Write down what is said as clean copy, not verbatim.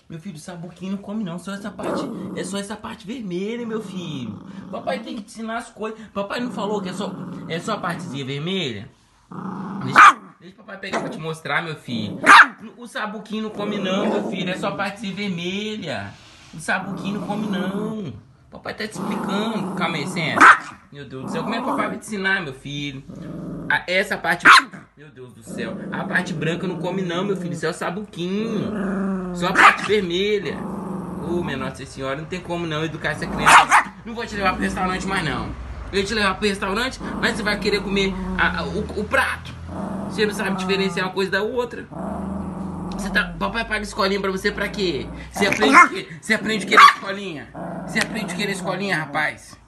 Meu filho, sabuquinho não come não, só essa parte, é só essa parte vermelha, meu filho. Papai tem que te ensinar as coisas. Papai não falou que é só a partezinha vermelha? Deixa o papai pegar pra te mostrar, meu filho. O sabuquinho não come não, meu filho, é só a partezinha vermelha. O sabuquinho não come não. Papai tá te explicando. Calma aí, senta. Meu Deus do céu, como é que o papai vai te ensinar, meu filho? Essa parte... Meu Deus do céu. A parte branca não come não, meu filho. Isso é o sabuquinho. Só a parte vermelha. Minha Nossa Senhora, não tem como não educar essa criança. Não vou te levar pro restaurante mais não. Eu ia te levar pro restaurante, mas você vai querer comer o prato. Você não sabe diferenciar uma coisa da outra. Papai paga escolinha pra você pra quê? Você aprende o quê? Você aprende o que na escolinha? Você aprende o que na escolinha, rapaz?